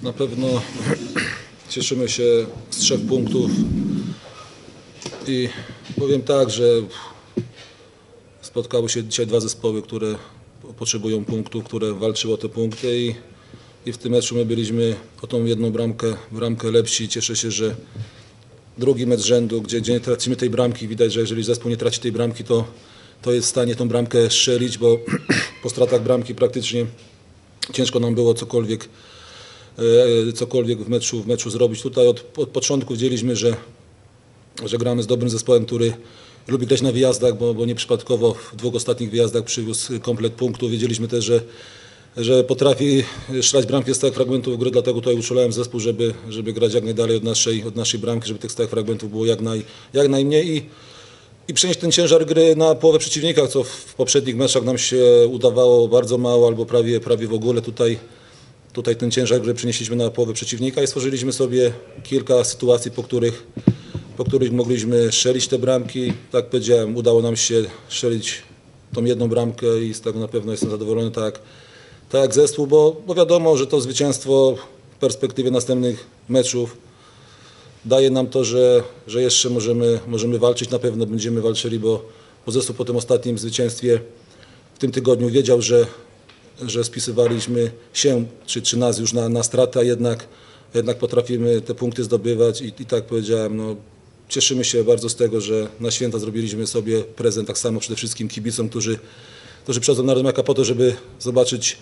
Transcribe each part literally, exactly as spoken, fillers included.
Na pewno cieszymy się z trzech punktów i powiem tak, że spotkały się dzisiaj dwa zespoły, które potrzebują punktów, które walczyły o te punkty i, i w tym meczu my byliśmy o tą jedną bramkę, bramkę lepsi. Cieszę się, że drugi mecz z rzędu, gdzie, gdzie nie tracimy tej bramki, widać, że jeżeli zespół nie traci tej bramki, to, to jest w stanie tą bramkę strzelić, bo po stratach bramki praktycznie ciężko nam było cokolwiek, e, cokolwiek w meczu, w meczu zrobić. Tutaj od, od początku wiedzieliśmy, że, że gramy z dobrym zespołem, który lubi grać na wyjazdach, bo, bo nieprzypadkowo w dwóch ostatnich wyjazdach przywiózł komplet punktów. Wiedzieliśmy też, że, że potrafi strzelać bramki z stałych fragmentów gry, dlatego tutaj uczulałem zespół, żeby, żeby grać jak najdalej od naszej, od naszej bramki, żeby tych stałych fragmentów było jak, naj, jak najmniej i, i przenieść ten ciężar gry na połowę przeciwnika, co w poprzednich meczach nam się udawało bardzo mało albo prawie, prawie w ogóle. Tutaj, tutaj ten ciężar gry przenieśliśmy na połowę przeciwnika i stworzyliśmy sobie kilka sytuacji, po których po których mogliśmy strzelić te bramki. Tak powiedziałem, udało nam się strzelić tą jedną bramkę i z tego na pewno jestem zadowolony, tak, tak jak zespół, bo, bo wiadomo, że to zwycięstwo w perspektywie następnych meczów daje nam to, że, że jeszcze możemy, możemy walczyć, na pewno będziemy walczyli, bo, bo zespół po tym ostatnim zwycięstwie w tym tygodniu wiedział, że, że spisywaliśmy się, czy, czy nas już na, na stratę, a jednak, jednak potrafimy te punkty zdobywać i, i tak powiedziałem, no, cieszymy się bardzo z tego, że na święta zrobiliśmy sobie prezent, tak samo przede wszystkim kibicom, którzy, którzy przychodzą na Radomiaka po to, żeby zobaczyć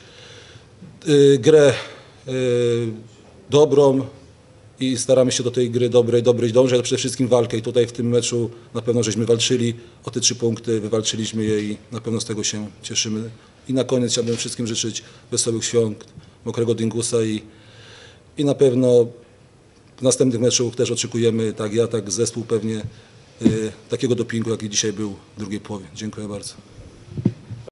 y, grę y, dobrą i staramy się do tej gry dobrej, dobrej dążyć, ale przede wszystkim walkę i tutaj w tym meczu na pewno żeśmy walczyli o te trzy punkty, wywalczyliśmy je i na pewno z tego się cieszymy. I na koniec chciałbym wszystkim życzyć wesołych świąt, mokrego dingusa i, i na pewno w następnych meczach też oczekujemy, tak ja, tak zespół pewnie, y, takiego dopingu, jaki dzisiaj był w drugiej połowie. Dziękuję bardzo.